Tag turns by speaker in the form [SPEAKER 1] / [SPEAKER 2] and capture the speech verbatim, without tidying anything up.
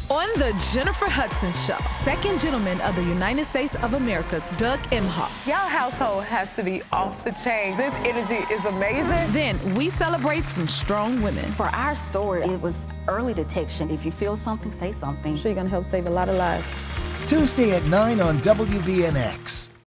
[SPEAKER 1] On the Jennifer Hudson Show, second gentleman of the United States of America, Doug Emhoff.
[SPEAKER 2] Y'all household has to be off the chain. This energy is amazing.
[SPEAKER 1] Then we celebrate some strong women.
[SPEAKER 3] For our story, it was early detection. If you feel something, say something.
[SPEAKER 4] I'm sure you're gonna help save a lot of lives.
[SPEAKER 5] Tuesday at nine on W B N X.